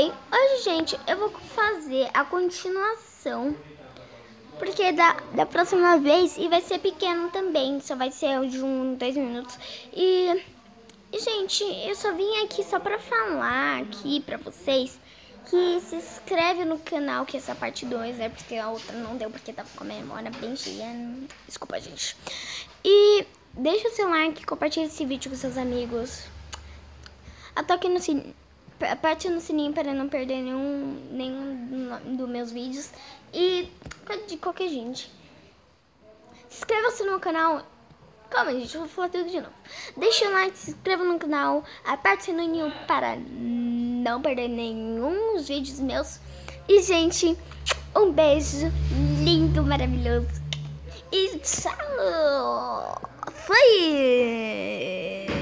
bem? Hoje, gente, eu vou fazer a continuação, porque da próxima vez, e vai ser pequeno também, só vai ser de 2 minutos. E, gente, eu só vim aqui só pra falar aqui pra vocês que se inscreve no canal, que essa parte 2, né, porque a outra não deu, porque tava com a memória bem cheia. Desculpa, gente. E deixa o seu like, compartilha esse vídeo com seus amigos. Toque no sininho. Aperte no sininho para não perder nenhum dos meus vídeos. E de qualquer gente. Inscreva-se no canal. Calma, gente, eu vou falar tudo de novo. Deixa o like, se inscreva no canal. Aperte o sininho para não perder nenhum dos vídeos meus. E, gente, um beijo lindo, maravilhoso. E tchau! Fui!